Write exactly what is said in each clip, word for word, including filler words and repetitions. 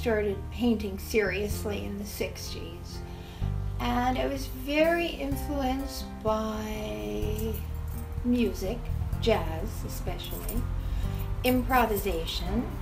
started painting seriously in the sixties. And I was very influenced by music, jazz especially, improvisation.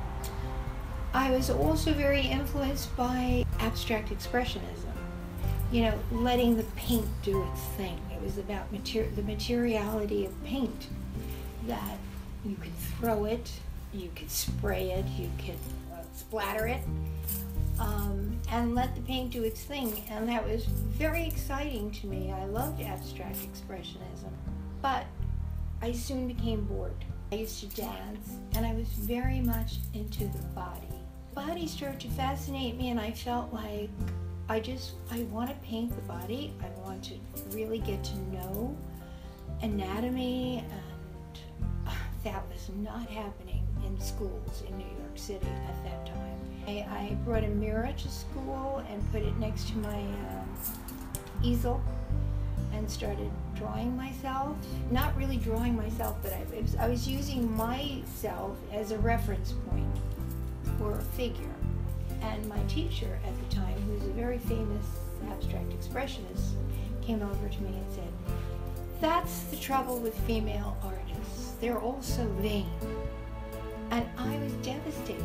I was also very influenced by abstract expressionism, you know, letting the paint do its thing. It was about mater the materiality of paint, that you could throw it, you could spray it, you could uh, splatter it, um, and let the paint do its thing. And that was very exciting to me. I loved abstract expressionism, but I soon became bored. I used to dance, and I was very much into the body. Body started to fascinate me, and I felt like I just, I want to paint the body. I want to really get to know anatomy, and uh, that was not happening in schools in New York City at that time. I, I brought a mirror to school and put it next to my um, easel and started drawing myself. Not really drawing myself, but I, it was, I was using myself as a reference point for a figure. And my teacher at the time, who was a very famous abstract expressionist, came over to me and said, "That's the trouble with female artists. They're all so vain." And I was devastated.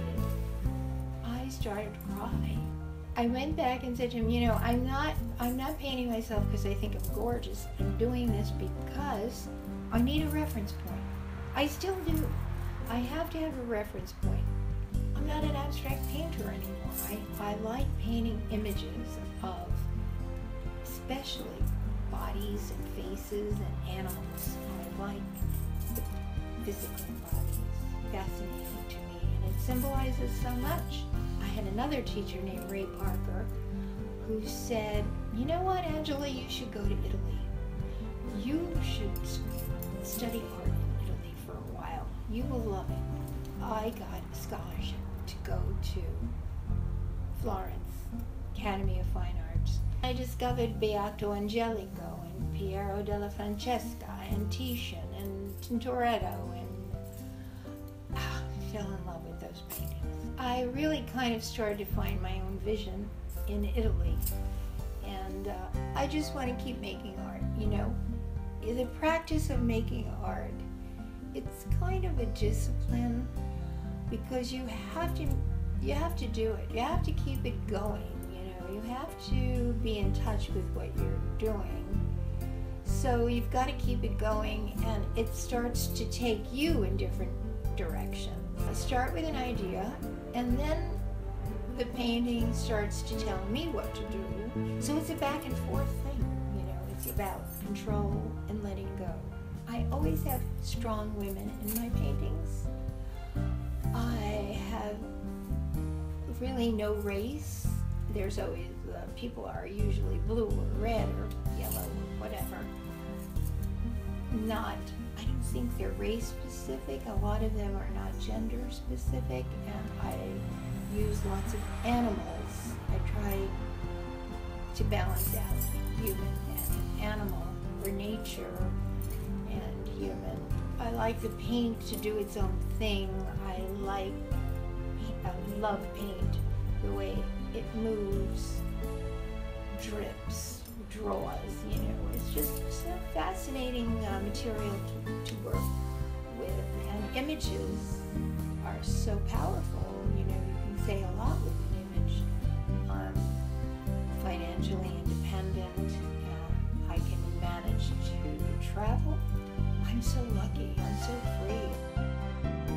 I started to cry. I went back and said to him, you know, I'm not, I'm not painting myself because I think I'm gorgeous. I'm doing this because I need a reference point. I still do. I have to have a reference point. I'm not an abstract painter anymore. I, I like painting images of especially bodies and faces and animals. I like the physical bodies. Fascinating to me, and it symbolizes so much. I had another teacher named Ray Parker who said, you know what, Angela, you should go to Italy. You should study art in Italy for a while. You will love it. I got a scholarship to go to Florence, Academy of Fine Arts. I discovered Beato Angelico and Piero della Francesca and Titian and Tintoretto, and ah, fell in love with those paintings. I really kind of started to find my own vision in Italy, and uh, I just want to keep making art, you know. The practice of making art, it's kind of a discipline, because you have to you have to do it. You have to keep it going, you know. You have to be in touch with what you're doing. So you've got to keep it going, and it starts to take you in different directions. I start with an idea, and then the painting starts to tell me what to do. So it's a back and forth thing, you know. It's about control and letting go. I always have strong women in my paintings. I have really no race. There's always, uh, people are usually blue or red or yellow or whatever. Not, I don't think they're race specific. A lot of them are not gender specific, and I use lots of animals. I try to balance out human and animal, or nature and human. I like the paint to do its own thing. I like, I love paint, the way it moves, drips, draws, you know. It's just a fascinating uh, material to, to work with, and images are so powerful, you know. You can say a lot with an image. I'm financially independent, and I can manage to travel. I'm so lucky, I'm so free.